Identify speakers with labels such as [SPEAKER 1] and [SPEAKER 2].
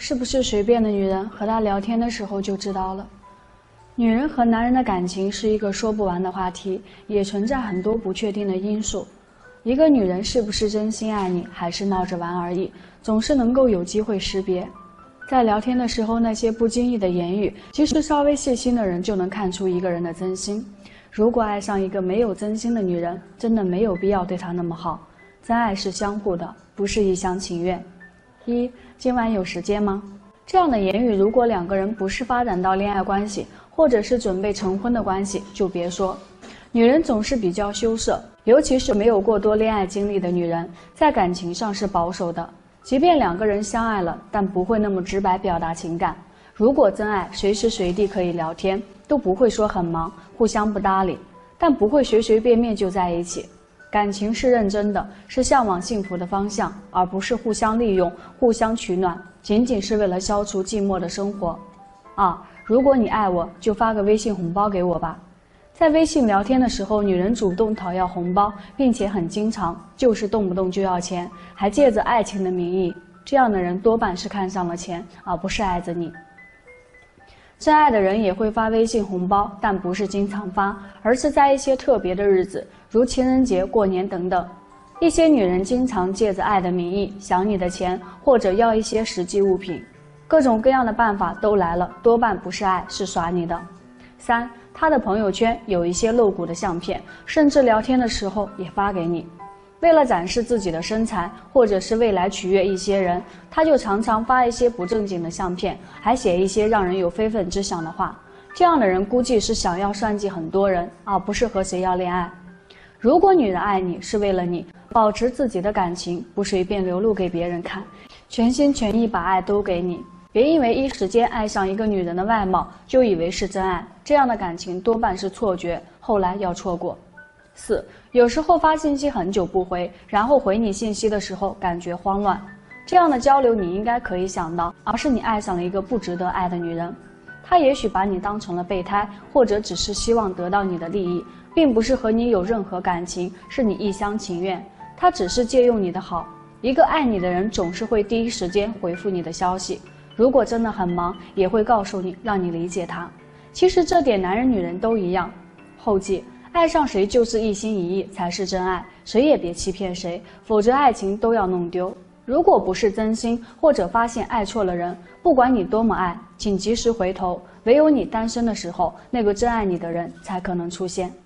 [SPEAKER 1] 是不是随便的女人和他聊天的时候就知道了。女人和男人的感情是一个说不完的话题，也存在很多不确定的因素。一个女人是不是真心爱你，还是闹着玩而已，总是能够有机会识别。在聊天的时候，那些不经意的言语，其实稍微细心的人就能看出一个人的真心。如果爱上一个没有真心的女人，真的没有必要对她那么好。真爱是相互的，不是一厢情愿。今晚有时间吗？这样的言语，如果两个人不是发展到恋爱关系，或者是准备成婚的关系，就别说。女人总是比较羞涩，尤其是没有过多恋爱经历的女人，在感情上是保守的。即便两个人相爱了，但不会那么直白表达情感。如果真爱，随时随地可以聊天，都不会说很忙，互相不搭理，但不会随随便便就在一起。感情是认真的，是向往幸福的方向，而不是互相利用、互相取暖，仅仅是为了消除寂寞的生活。如果你爱我，就发个微信红包给我吧。在微信聊天的时候，女人主动讨要红包，并且很经常，就是动不动就要钱，还借着爱情的名义，这样的人多半是看上了钱，而不是爱着你。真爱的人也会发微信红包，但不是经常发，而是在一些特别的日子，如情人节、过年等等。一些女人经常借着爱的名义想你的钱，或者要一些实际物品，各种各样的办法都来了，多半不是爱，是耍你的。他的朋友圈有一些露骨的相片，甚至聊天的时候也发给你。为了展示自己的身材，或者是未来取悦一些人，他就常常发一些不正经的相片，还写一些让人有非分之想的话。这样的人估计是想要算计很多人，而不是和谁要恋爱。如果女人爱你是为了你，保持自己的感情，不随便流露给别人看，全心全意把爱都给你。别因为一时间爱上一个女人的外貌，就以为是真爱，这样的感情多半是错觉，后来要错过。有时候发信息很久不回，然后回你信息的时候感觉慌乱，这样的交流你应该可以想到，而是你爱上了一个不值得爱的女人。她也许把你当成了备胎，或者只是希望得到你的利益，并不是和你有任何感情，是你一厢情愿。她只是借用你的好。一个爱你的人总是会第一时间回复你的消息，如果真的很忙，也会告诉你，让你理解他。其实这点男人女人都一样。后记，爱上谁就是一心一意才是真爱，谁也别欺骗谁，否则爱情都要弄丢。如果不是真心，或者发现爱错了人，不管你多么爱，请及时回头，唯有你单身的时候，那个真爱你的人才可能出现。